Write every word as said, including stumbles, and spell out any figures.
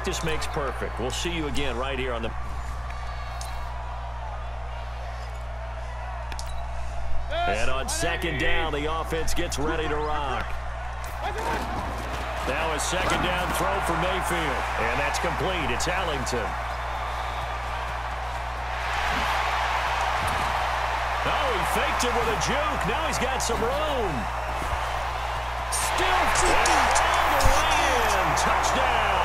practice makes perfect. We'll see you again right here on the... And on second down, the offense gets ready to rock. Now a second down throw for Mayfield. And that's complete. It's Ellington. Oh, he faked it with a juke. Now he's got some room. Still all the way in. Touchdown.